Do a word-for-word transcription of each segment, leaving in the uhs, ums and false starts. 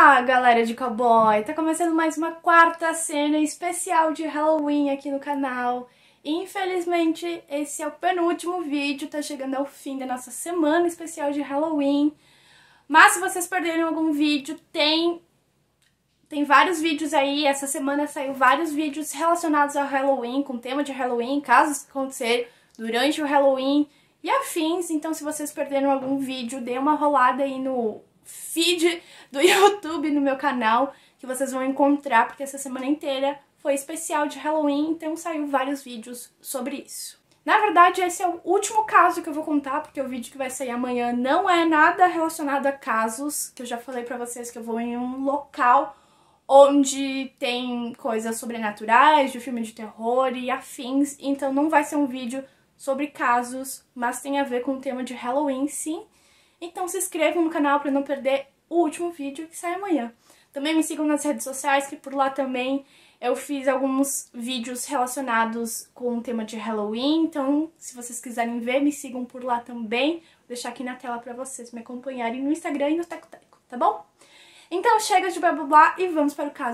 Olá, galera de cowboy! Tá começando mais uma quarta cena especial de Halloween aqui no canal. Infelizmente, esse é o penúltimo vídeo, tá chegando ao fim da nossa semana especial de Halloween. Mas se vocês perderam algum vídeo, tem, tem vários vídeos aí. Essa semana saiu vários vídeos relacionados ao Halloween, com tema de Halloween, casos que acontecerem durante o Halloween e afins. Então, se vocês perderam algum vídeo, dê uma rolada aí no feed do YouTube no meu canal, que vocês vão encontrar, porque essa semana inteira foi especial de Halloween, então saiu vários vídeos sobre isso. Na verdade, esse é o último caso que eu vou contar, porque o vídeo que vai sair amanhã não é nada relacionado a casos, que eu já falei pra vocês que eu vou em um local onde tem coisas sobrenaturais, de filme de terror e afins, então não vai ser um vídeo sobre casos, mas tem a ver com o tema de Halloween, sim. Então se inscrevam no canal para não perder o último vídeo que sai amanhã. Também me sigam nas redes sociais, que por lá também eu fiz alguns vídeos relacionados com o tema de Halloween. Então, se vocês quiserem ver, me sigam por lá também. Vou deixar aqui na tela para vocês me acompanharem no Instagram e no Teco Teco, tá bom? Então chega de blá blá blá e vamos para o caso.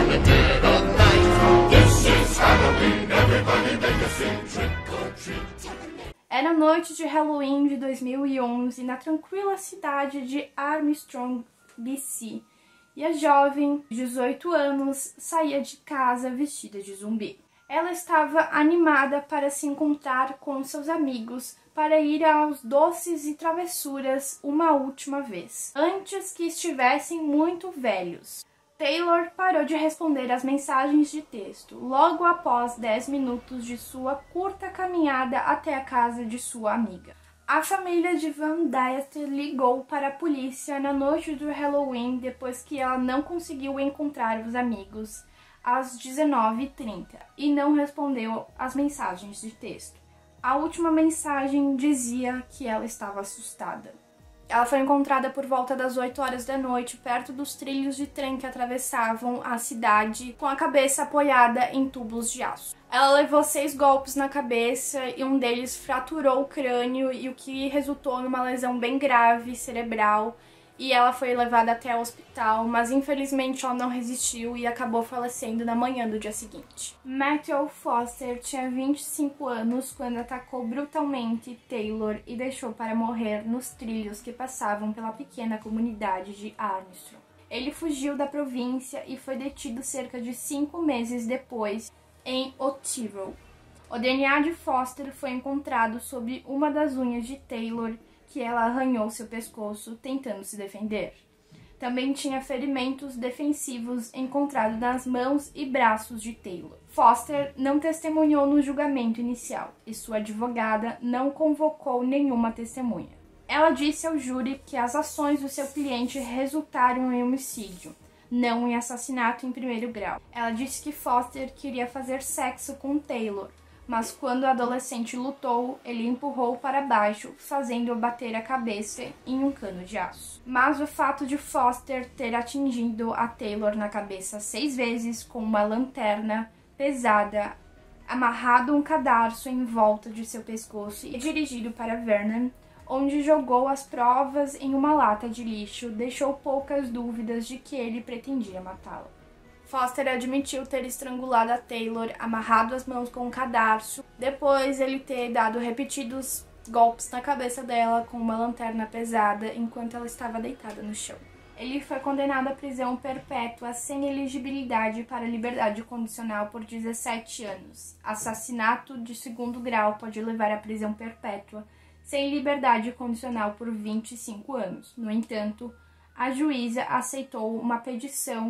Era noite de Halloween de dois mil e onze, na tranquila cidade de Armstrong, B C, e a jovem, de dezoito anos, saía de casa vestida de zumbi. Ela estava animada para se encontrar com seus amigos para ir aos doces e travessuras uma última vez, antes que estivessem muito velhos. Taylor parou de responder às mensagens de texto logo após dez minutos de sua curta caminhada até a casa de sua amiga. A família de Van Dyke ligou para a polícia na noite do Halloween depois que ela não conseguiu encontrar os amigos às dezenove e trinta e não respondeu às mensagens de texto. A última mensagem dizia que ela estava assustada. Ela foi encontrada por volta das oito horas da noite, perto dos trilhos de trem que atravessavam a cidade, com a cabeça apoiada em tubos de aço. Ela levou seis golpes na cabeça e um deles fraturou o crânio, e o que resultou em uma lesão bem grave cerebral, e ela foi levada até o hospital, mas infelizmente ela não resistiu e acabou falecendo na manhã do dia seguinte. Matthew Foster tinha vinte e cinco anos quando atacou brutalmente Taylor e deixou para morrer nos trilhos que passavam pela pequena comunidade de Armstrong. Ele fugiu da província e foi detido cerca de cinco meses depois em Ottawa. O D N A de Foster foi encontrado sobre uma das unhas de Taylor, que ela arranhou seu pescoço tentando se defender. Também tinha ferimentos defensivos encontrados nas mãos e braços de Taylor. Foster não testemunhou no julgamento inicial e sua advogada não convocou nenhuma testemunha. Ela disse ao júri que as ações do seu cliente resultaram em homicídio, não em assassinato em primeiro grau. Ela disse que Foster queria fazer sexo com Taylor, mas quando o adolescente lutou, ele empurrou para baixo, fazendo-o bater a cabeça em um cano de aço. Mas o fato de Foster ter atingido a Taylor na cabeça seis vezes com uma lanterna pesada, amarrado um cadarço em volta de seu pescoço e dirigido para Vernon, onde jogou as provas em uma lata de lixo, deixou poucas dúvidas de que ele pretendia matá-la. Foster admitiu ter estrangulado a Taylor, amarrado as mãos com um cadarço, depois ele ter dado repetidos golpes na cabeça dela com uma lanterna pesada enquanto ela estava deitada no chão. Ele foi condenado à prisão perpétua sem elegibilidade para liberdade condicional por dezessete anos. Assassinato de segundo grau pode levar à prisão perpétua sem liberdade condicional por vinte e cinco anos. No entanto, a juíza aceitou uma petição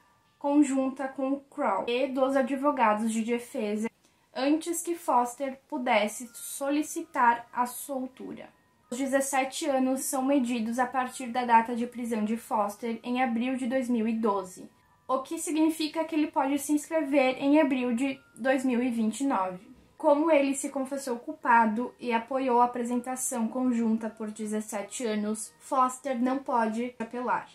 conjunta com o Crow e dos advogados de defesa antes que Foster pudesse solicitar a soltura. Os dezessete anos são medidos a partir da data de prisão de Foster em abril de dois mil e doze, o que significa que ele pode se inscrever em abril de dois mil e vinte e nove. Como ele se confessou culpado e apoiou a apresentação conjunta por dezessete anos, Foster não pode apelar.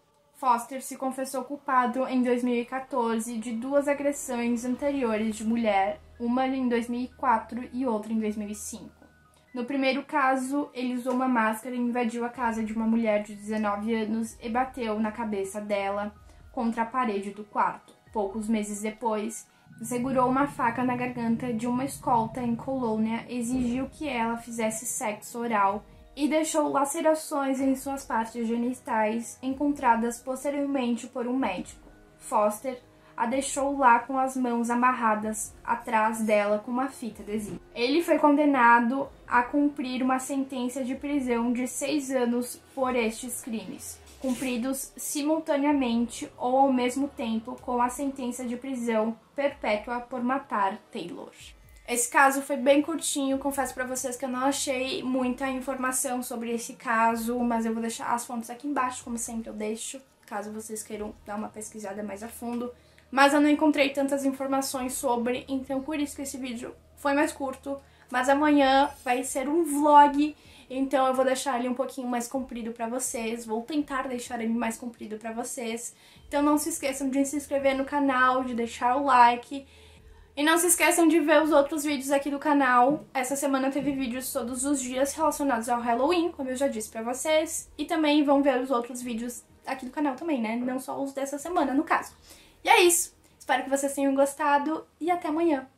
Foster se confessou culpado em dois mil e quatorze de duas agressões anteriores de mulher, uma em dois mil e quatro e outra em dois mil e cinco. No primeiro caso, ele usou uma máscara e invadiu a casa de uma mulher de dezenove anos e bateu na cabeça dela contra a parede do quarto. Poucos meses depois, segurou uma faca na garganta de uma escolta em Colônia, exigiu que ela fizesse sexo oral e deixou lacerações em suas partes genitais, encontradas posteriormente por um médico. Foster a deixou lá com as mãos amarradas atrás dela com uma fita adesiva. Ele foi condenado a cumprir uma sentença de prisão de seis anos por estes crimes, cumpridos simultaneamente ou ao mesmo tempo com a sentença de prisão perpétua por matar Taylor. Esse caso foi bem curtinho, confesso pra vocês que eu não achei muita informação sobre esse caso, mas eu vou deixar as fontes aqui embaixo, como sempre eu deixo, caso vocês queiram dar uma pesquisada mais a fundo. Mas eu não encontrei tantas informações sobre, então por isso que esse vídeo foi mais curto. Mas amanhã vai ser um vlog, então eu vou deixar ele um pouquinho mais comprido pra vocês. Vou tentar deixar ele mais comprido pra vocês. Então não se esqueçam de se inscrever no canal, de deixar o like. E não se esqueçam de ver os outros vídeos aqui do canal. Essa semana teve vídeos todos os dias relacionados ao Halloween, como eu já disse pra vocês. E também vão ver os outros vídeos aqui do canal também, né? Não só os dessa semana, no caso. E é isso. Espero que vocês tenham gostado e até amanhã.